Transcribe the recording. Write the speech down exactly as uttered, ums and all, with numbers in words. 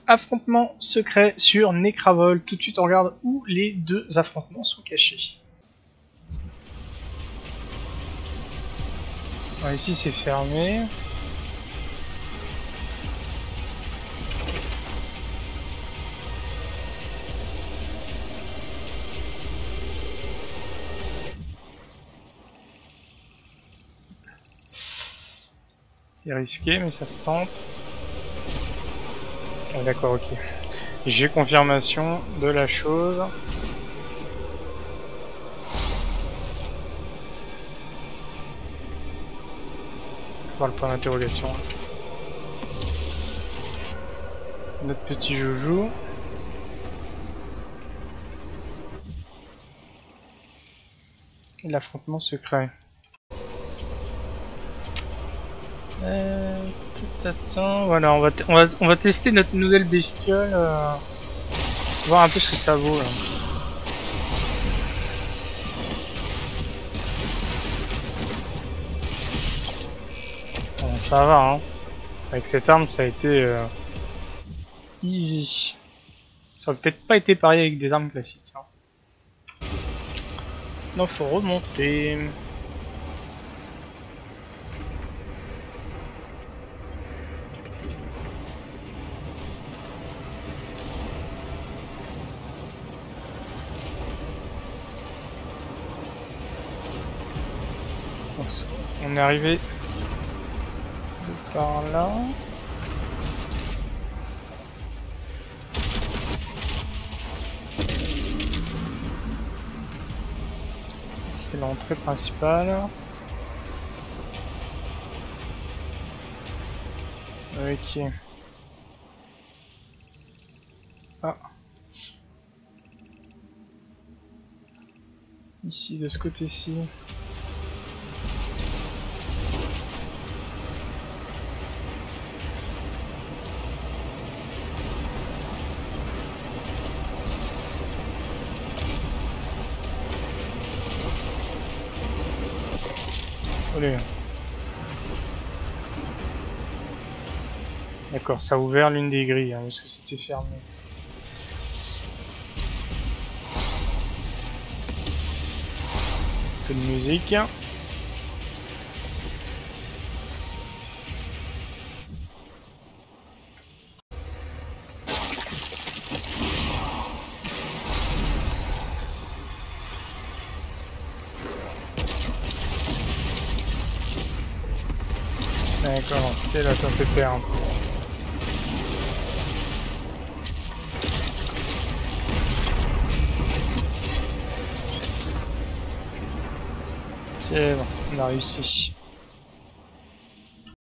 Affrontement secret sur Necravol. Tout de suite, on regarde où les deux affrontements sont cachés. Alors ici, c'est fermé. C'est risqué, mais ça se tente. Ah, d'accord, ok. J'ai confirmation de la chose. Voir le point d'interrogation. Notre petit joujou. L'affrontement secret. Euh, tout attend. Voilà, on va, on va on va tester notre nouvelle bestiole, euh, voir un peu ce que ça vaut. Là. Bon, ça va, hein. Avec cette arme, ça a été euh, easy. Ça aurait peut-être pas été pareil avec des armes classiques. Hein. Non, faut remonter. On est arrivé de par là. Ça c'était l'entrée principale. Ok. Ah. Ici, de ce côté-ci. Allez. D'accord, ça a ouvert l'une des grilles, hein, parce que c'était fermé. Un peu de musique. D'accord, ok, là ça fait peur. C'est bon, on a réussi.